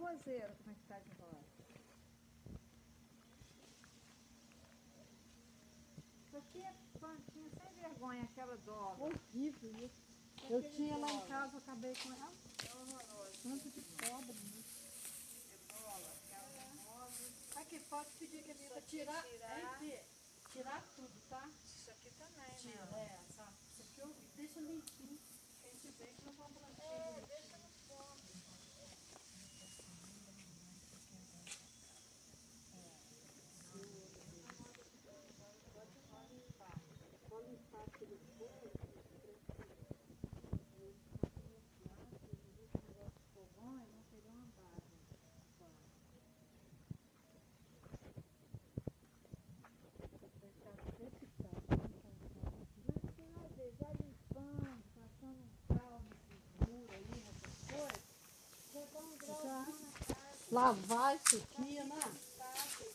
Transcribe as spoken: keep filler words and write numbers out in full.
arrozeiro, como é que tá de rosa. Isso aqui é plantinha sem vergonha, aquela dólar. Horrível isso. Eu tinha lá em casa, eu acabei com ela. É horroroso. Tanto de cobra, né? É dólar, aquela famosa. Aqui, pode pedir que a minha tirar, tirar. hein, tirar tudo, tá? Isso aqui também, Tira, né? é, essa, isso aqui eu deixa limpinho. A gente vê que não vão plantar. É, deixa no fundo. Pode limpar aquele fundo. Fogões não seriam uma base. Já limpando, passando um cal nesses muros aí, nessas coisas. Já dá um grau na casa. Lavar isso aqui, né? Tá,